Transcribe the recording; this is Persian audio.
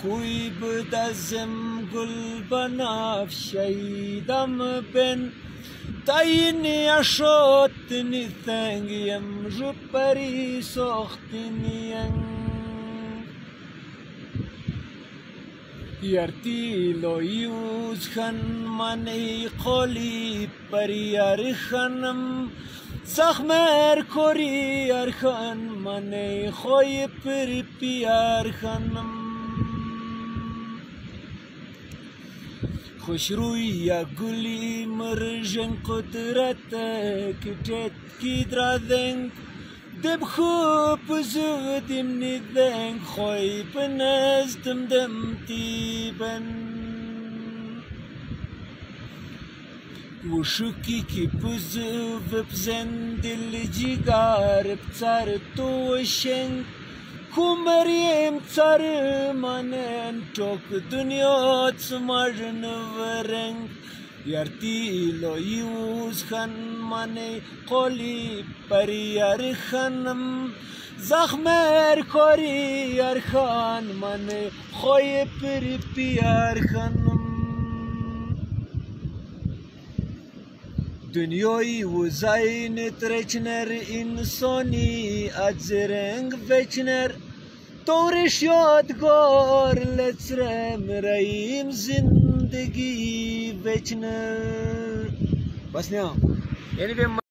خوی بدزم گل بنفشیدم بن تاینی اشوتنی تنگیم جو پری سختنیم یارتیلو یوز خن منی قلی پری ارخنم زخمر کوری ارخن منی خوی پری پیار خنم خوش روی یا گلی مرجن قدرت کجت کی درادنگ دب خوب زودیم نیدنگ خوی بنزدم دم تیبن وشوکی کی پزو بزندل جیگار بتر توشنگ کومریم تر منن توک دنیا تمرن ورنگ یارتیلو یوز خن منی قلی پری ارخنم زخمر کوری ارخان منی خوی پری پیار خنم دنیای وزاین ترچنر انسانی ازرنگ وچنر دورش یادگار لترم ریم زندگی وچنر بس نه یعنی